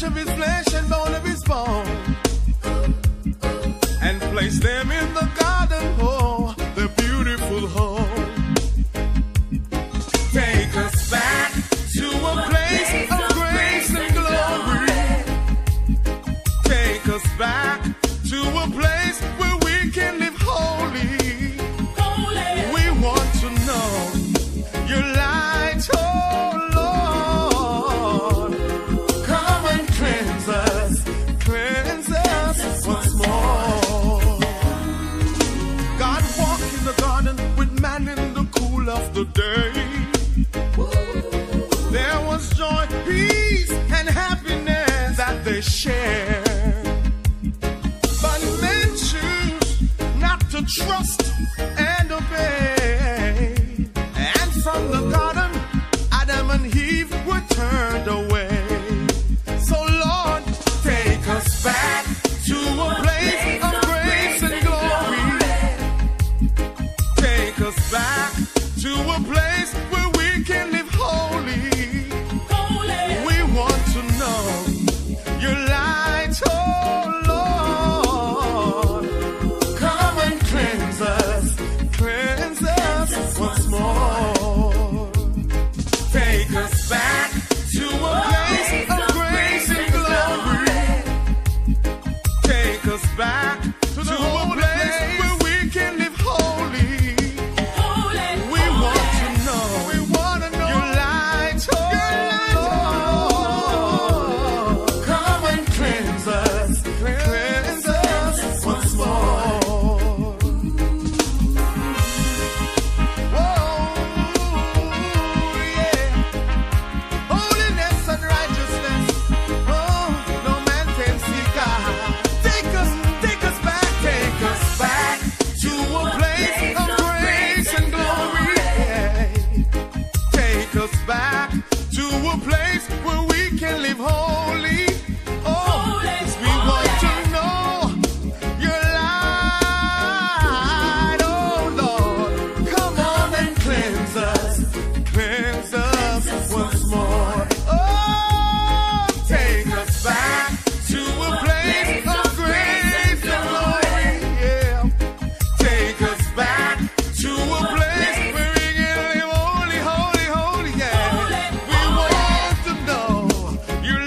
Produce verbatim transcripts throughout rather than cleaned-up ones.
of his flesh and bone of his bone, and placed them in the garden, oh, the beautiful home. Take us back to a place of grace and glory. Take us back to a place where we can live holy. We want to know your light, oh Lord. Come and cleanse us, cleanse us once more. God walked in the garden with man in the cool of the day. There was joy, peace, and happiness that they shared. But men choose not to trust and obey. And from the garden, Adam and Eve were turned away. So Lord, take us back to a place of grace and glory. Take us back to a place where we can live holy. We want to know your light, oh Lord. Come and cleanse us, cleanse us once more. Take us back to a place of grace and glory. Take us back to the whole place where we can live holy. We want to know, we want to know your light, oh Lord. Come and cleanse us, cleanse us once more. Whoa, yeah. Holiness and righteousness, oh, no man can see God. Take us, take us back, take us back to a place of grace and glory. Take us back to a place where we can live holy. Oh, we want to know your light, oh Lord. Come on and cleanse us, cleanse us once more. Oh, take us back to a place of grace and glory. Yeah, take us back to a place where we can live holy, holy, holy. Yeah, we want to know your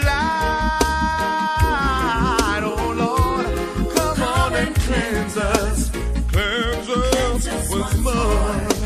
light, oh Lord. Come on and cleanse us, cleanse us once more.